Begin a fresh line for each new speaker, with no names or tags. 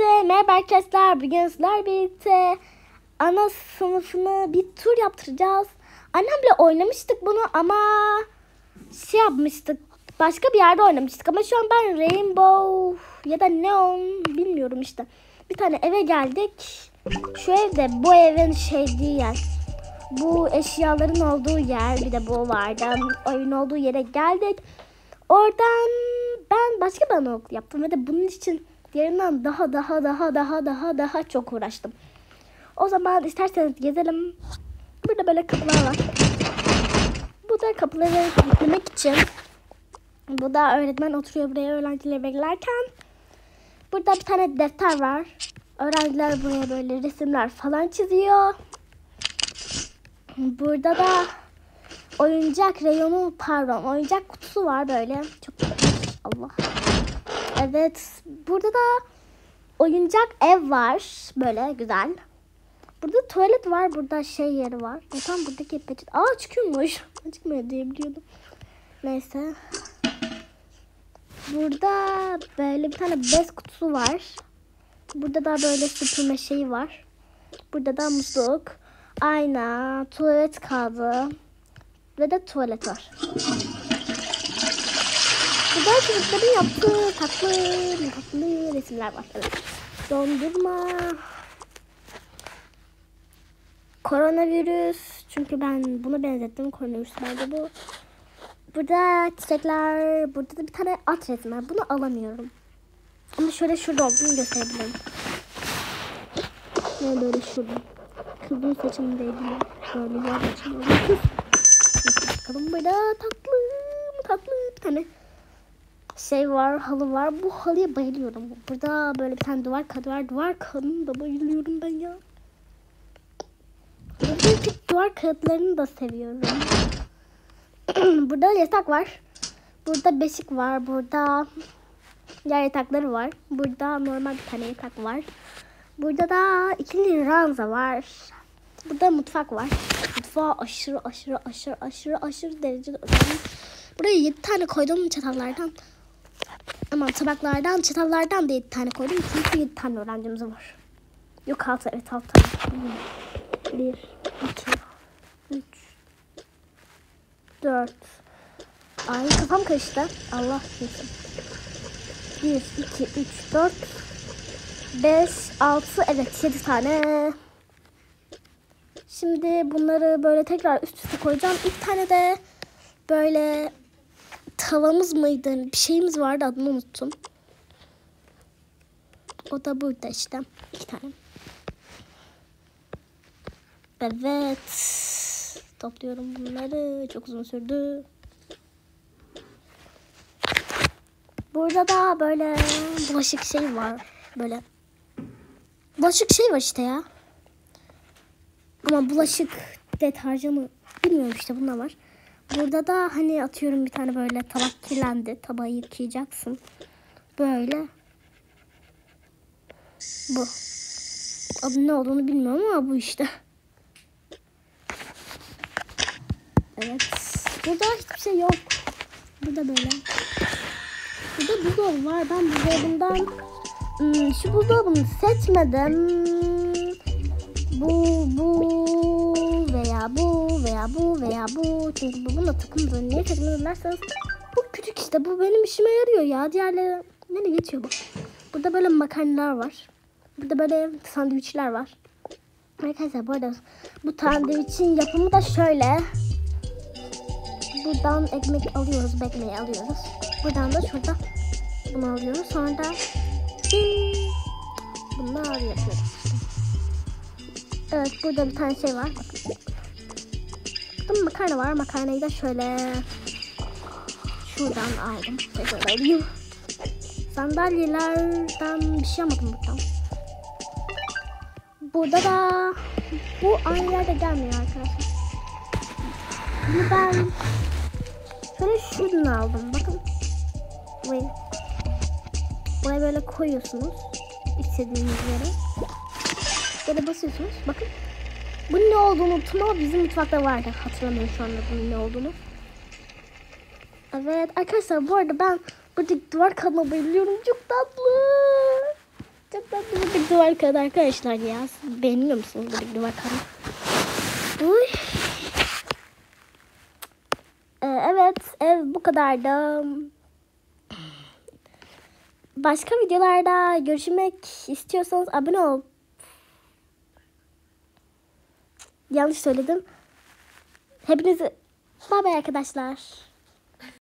Hepinize merhaba arkadaşlar. Bugün sizlerle birlikte ana sınıfını bir tur yaptıracağız. Annemle oynamıştık bunu ama yapmıştık. Başka bir yerde oynamıştık ama şu an ben Rainbow ya da Neon bilmiyorum işte. Bir tane eve geldik. Şu evde bu evin şeydiği yer. Bu eşyaların olduğu yer, bir de bu vardı. Oyun olduğu yere geldik. Oradan ben başka bir anaokulu yaptım ve de bunun için diğerinden daha çok uğraştım. O zaman isterseniz gezelim. Burada böyle kapılar var. Bu da kapıları kilitlemek için. Bu da öğretmen oturuyor buraya öğrencileri beklerken. Burada bir tane defter var. Öğrenciler buraya böyle resimler falan çiziyor. Burada da oyuncak kutusu var böyle. Çok Allah. Evet. Burada da oyuncak ev var. Böyle güzel. Burada tuvalet var. Burada yeri var. Tam buradaki peçete. Çıkıyormuş. Çıkmıyor diye biliyordum. Neyse. Burada böyle bir tane bez kutusu var. Burada da böyle süpürme şeyi var. Burada da musluk, ayna, tuvalet kağıdı ve de tuvalet var. Burada çocukların yaptığı tatlı resimler var. Evet. Dondurma. Koronavirüs. Çünkü ben buna benzettim. Koronavirüs bence bu. Burada çiçekler. Burada da bir tane at resmi var. Bunu alamıyorum. Ama şöyle şurada olduğunu gösterebilirim. Böyle şurada. Kızın saçımdaydı. Böyle güzel saçımdaydı. Bakalım burada tatlı bir tane var, halı var. Bu halıya bayılıyorum. Burada böyle bir tane duvar kağıdı var. Duvar kağıdını da bayılıyorum ben ya. Buradaki duvar kağıtlarını da seviyorum. Burada yatak var. Burada beşik var. Burada yer yatakları var. Burada normal bir tane yatak var. Burada da ikili ranza var. Burada mutfak var. Mutfağı aşırı derecede önemli. Buraya 7 tane koydum çatallardan. Ama tabaklardan, çatallardan da 7 tane koydum. Çünkü 7 tane öğrencimiz var. Yok 6, evet 6 tane. 1, 2, 3, 4. Ay kafam karıştı. Allah kesin. 1, 2, 3, 4, 5, 6, evet 7 tane. Şimdi bunları böyle tekrar üst üste koyacağım. İlk tane de böyle tavamız mıydı? Bir şeyimiz vardı, adını unuttum. O da burada işte. 2 tane. Evet. Topluyorum bunları. Çok uzun sürdü. Burada da böyle bulaşık var. Böyle. Bulaşık var işte ya. Ama bulaşık deterjanı bilmiyorum işte bunlar var. Burada da hani atıyorum bir tane böyle tabak kirlendi. Tabağı yıkayacaksın. Böyle. Bu. Adı ne olduğunu bilmiyorum ama bu işte. Evet. Burada hiçbir şey yok. Burada böyle. Burada buzdolabı var. Ben buzdolabından şu buzdolabını seçmedim. Bu veya bu. Çünkü bununla takımda niye takımda derseniz bu küçük işte. Bu benim işime yarıyor ya. Diğerleri nereye geçiyor bu? Burada böyle makarnalar var. Burada böyle sandviçler var. Arkadaşlar bu arada bu sandviçin yapımı da şöyle. Buradan ekmek alıyoruz. Ekmeği alıyoruz. Buradan da şurada bunu alıyoruz. Sonra da bunları yapıyoruz. Evet burada bir tane var. Burada makarna var. Makarnayı da şöyle şuradan aldım. Şöyle alayım. Sandalyelerden bir şey almadım buradan. Burada da bu aynı yerde gelmiyor arkadaşlar. Bunu ben şöyle şuradan aldım. Bakın. Buraya böyle koyuyorsunuz. İstediğiniz yere. Böyle basıyorsunuz. Bakın. Bunun ne olduğunu unuttum ama bizim mutfakta vardı. Hatırlamıyorum şu anda bunun ne olduğunu. Evet arkadaşlar bu arada ben buradaki duvar kağıdına bayılıyorum. Çok tatlı. Çok Bıdık duvar kadar arkadaşlar ya. Siz beğeniyor musunuz bıdık duvar kadar? Uy. Evet, ev bu kadardı. Başka videolarda görüşmek istiyorsanız abone ol. Yanlış söyledim. Hepinizi bay bay arkadaşlar.